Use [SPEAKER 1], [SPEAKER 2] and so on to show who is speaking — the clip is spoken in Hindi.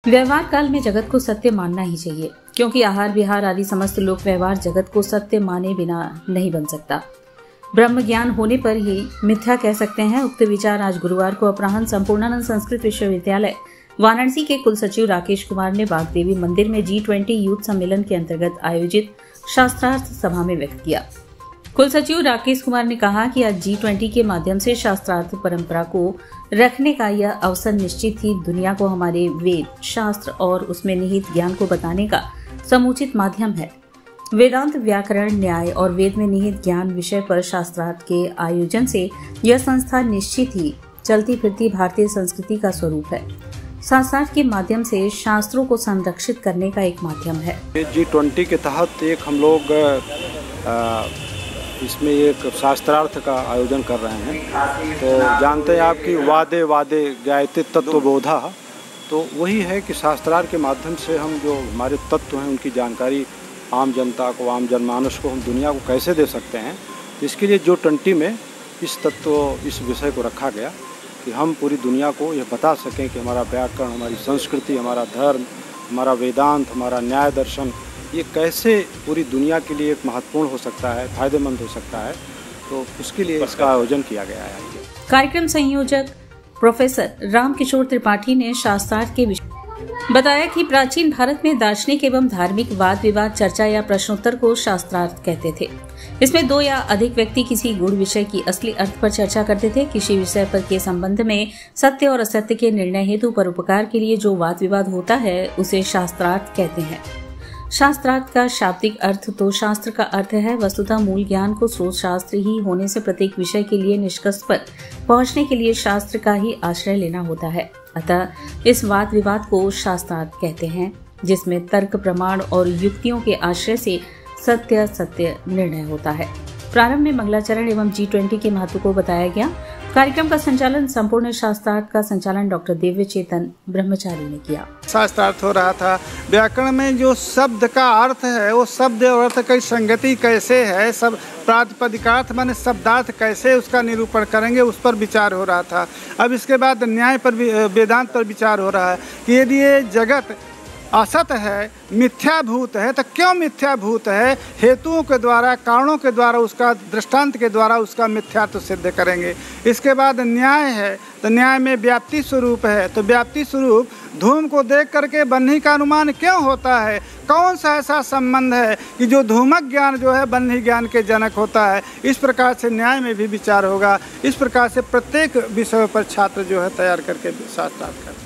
[SPEAKER 1] व्यवहार काल में जगत को सत्य मानना ही चाहिए, क्योंकि आहार विहार आदि समस्त लोक व्यवहार जगत को सत्य माने बिना नहीं बन सकता। ब्रह्म ज्ञान होने पर ही मिथ्या कह सकते हैं। उक्त विचार आज गुरुवार को अपराह्न संपूर्णानंद संस्कृत विश्वविद्यालय वाराणसी के कुलसचिव राकेश कुमार ने बागदेवी मंदिर में G20 यूथ सम्मेलन के अंतर्गत आयोजित शास्त्रार्थ सभा में व्यक्त किया। कुलसचिव राकेश कुमार ने कहा कि आज G20 के माध्यम से शास्त्रार्थ परंपरा को रखने का यह अवसर निश्चित ही दुनिया को हमारे वेद, शास्त्र और उसमें निहित ज्ञान को बताने का समुचित माध्यम है। वेदांत, व्याकरण, न्याय और वेद में निहित ज्ञान विषय पर शास्त्रार्थ के आयोजन से यह संस्था निश्चित ही चलती फिरती भारतीय संस्कृति का स्वरूप है। शास्त्रार्थ के माध्यम से शास्त्रों को संरक्षित करने का एक माध्यम है।
[SPEAKER 2] G20 के तहत एक हम लोग इसमें एक शास्त्रार्थ का आयोजन कर रहे हैं। तो जानते हैं आपकी वादे वादे ज्ञायते तत्वबोधा, तो वही है कि शास्त्रार्थ के माध्यम से हम जो हमारे तत्व हैं उनकी जानकारी आम जनता को, आम जनमानस को, हम दुनिया को कैसे दे सकते हैं। इसके लिए G20 में इस विषय को रखा गया कि हम पूरी दुनिया को यह बता सकें कि हमारा व्याकरण, हमारी संस्कृति, हमारा धर्म, हमारा वेदांत, हमारा न्याय दर्शन ये कैसे पूरी दुनिया के लिए एक महत्वपूर्ण हो सकता है, फायदेमंद हो सकता है। तो उसके लिए इसका आयोजन किया गया है।
[SPEAKER 1] कार्यक्रम संयोजक प्रोफेसर रामकिशोर त्रिपाठी ने शास्त्रार्थ के विषय बताया कि प्राचीन भारत में दार्शनिक एवं धार्मिक वाद विवाद, चर्चा या प्रश्नोत्तर को शास्त्रार्थ कहते थे। इसमें दो या अधिक व्यक्ति किसी गुण विषय की असली अर्थ पर चर्चा करते थे। किसी विषय पर के संबंध में सत्य और असत्य के निर्णय हेतु परोपकार के लिए जो वाद विवाद होता है उसे शास्त्रार्थ कहते हैं। शास्त्रार्थ का शाब्दिक अर्थ तो शास्त्र का अर्थ है। वस्तुतः मूल ज्ञान को स्रोत शास्त्र ही होने से प्रत्येक विषय के लिए निष्कर्ष पर पहुंचने के लिए शास्त्र का ही आश्रय लेना होता है। अतः इस वाद विवाद को शास्त्रार्थ कहते हैं, जिसमें तर्क, प्रमाण और युक्तियों के आश्रय से सत्य निर्णय होता है। प्रारंभ में मंगलाचरण एवं G20 के महत्व को बताया गया। कार्यक्रम का संचालन, संपूर्ण शास्त्रार्थ का संचालन डॉक्टर दिव्य चेतन ब्रह्मचारी ने किया।
[SPEAKER 3] शास्त्रार्थ हो रहा था। व्याकरण में जो शब्द का अर्थ है, वो शब्द और अर्थ की संगति कैसे है, सब प्रातिपदिकार्थ माने शब्दार्थ कैसे उसका निरूपण करेंगे, उस पर विचार हो रहा था। अब इसके बाद न्याय पर, वेदांत पर विचार हो रहा है कि यदि ये जगत असत है, मिथ्याभूत है, तो क्यों मिथ्याभूत है। हेतुओं के द्वारा, कारणों के द्वारा, उसका दृष्टांत के द्वारा उसका मिथ्यात्व सिद्ध करेंगे। इसके बाद न्याय है, तो न्याय में व्याप्ति स्वरूप है, तो व्याप्ति स्वरूप धूम को देख करके बन्ही का अनुमान क्यों होता है। कौन सा ऐसा संबंध है कि जो धूमक ज्ञान जो है बन्ही ज्ञान के जनक होता है। इस प्रकार से न्याय में भी विचार होगा। इस प्रकार से प्रत्येक विषय पर छात्र जो है तैयार करके शास्त्रार्थ करते हैं।